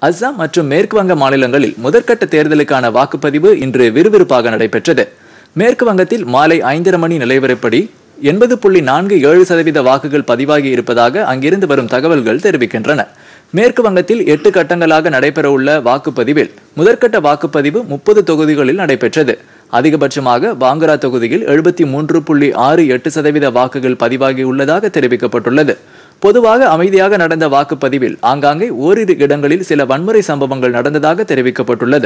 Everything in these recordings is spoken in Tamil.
அஸ்ஸாம் மற்றும் மேற்கு வங்க மாநிலங்களில் முதற்கட்ட தேர்தலுக்கான வாக்குப்பதிவு இன்று விறுவிறுப்பாக நடைபெற்றது. மேற்கு வங்கத்தில் மாலை 5:30 மணி நிலவரப்படி 80.47% வாக்குகள் பதிவாகி இருப்பதாக அங்கிருந்து வரும் தகவல்கள் தெரிவிக்கின்றன. மேற்கு வங்கத்தில் 8 கட்டங்களாக நடைபெறவுள்ள வாக்குப்பதிவில் முதற்கட்ட வாக்குப்பதிவு 30 தொகுதிகளில் நடைபெற்றது. அதிகபட்சமாக பாங்கரா தொகுதியில் 73.68% வாக்குகள் பதிவாகியுள்ளதாக தெரிவிக்கப்பட்டுள்ளது. பொதுவாக அமைதியாக நடந்த வாக்குப்பதிவில் ஆங்காங்கே ஓரிரு இடங்களில் சில வன்முறை சம்பவங்கள் நடந்ததாக தெரிவிக்கப்பட்டுள்ளது.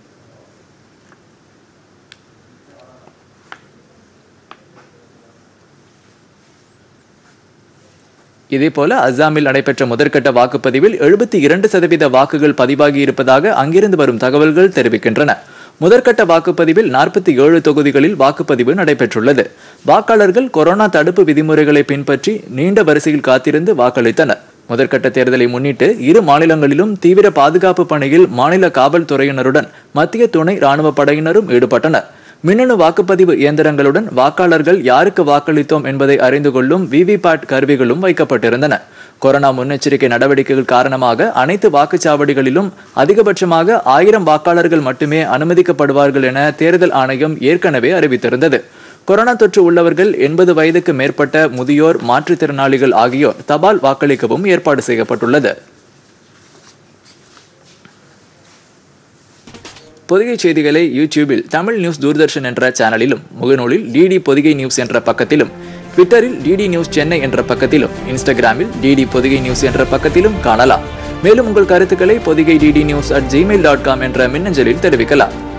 இதேபோல அஸ்ஸாமில் நடைபெற்ற முதற்கட்ட வாக்குப்பதிவில் 72% வாக்குகள் பதிவாகி இருப்பதாக அங்கிருந்து வரும் தகவல்கள் தெரிவிக்கின்றன. முதற்கட்ட வாக்குப்பதிவில் 47 தொகுதிகளில் வாக்குப்பதிவு நடைபெற்றுள்ளது. வாக்காளர்கள் கொரோனா தடுப்பு விதிமுறைகளை பின்பற்றி நீண்ட வரிசையில் காத்திருந்து வாக்களித்தனர். முதற்கட்ட தேர்தலை முன்னிட்டு இரு மாநிலங்களிலும் தீவிர பாதுகாப்பு பணியில் மாநில காவல்துறையினருடன் மத்திய துணை ராணுவ படையினரும் ஈடுபட்டனர். மின்னணு வாக்குப்பதிவு இயந்திரங்களுடன் வாக்காளர்கள் யாருக்கு வாக்களித்தோம் என்பதை அறிந்து கொள்ளும் விவிபேட் கருவிகளும் வைக்கப்பட்டிருந்தன. கொரோனா முன்னெச்சரிக்கை நடவடிக்கைகள் காரணமாக அனைத்து வாக்குச்சாவடிகளிலும் அதிகபட்சமாக 1000 வாக்காளர்கள் மட்டுமே அனுமதிக்கப்படுவார்கள் என தேர்தல் ஆணையம் ஏற்கனவே அறிவித்திருந்தது. கொரோனா தொற்று உள்ளவர்கள் 80 வயதுக்கு மேற்பட்ட முதியோர், மாற்றுத்திறனாளிகள் ஆகியோர் தபால் வாக்களிக்கவும் ஏற்பாடு செய்யப்பட்டுள்ளது. பொதிகை செய்திகளை யூடியூபில் தமிழ் நியூஸ் தூர்தர்ஷன் என்ற சேனலிலும், முகநூலில் டிடி பொதிகை நியூஸ் என்ற பக்கத்திலும், ட்விட்டரில் டிடி நியூஸ் சென்னை என்ற பக்கத்திலும், இன்ஸ்டாகிராமில் டிடி பொதிகை நியூஸ் என்ற பக்கத்திலும் காணலாம். மேலும் உங்கள் கருத்துக்களை பொதிகை dd news@gmail.com என்ற மின்னஞ்சலில் தெரிவிக்கலாம்.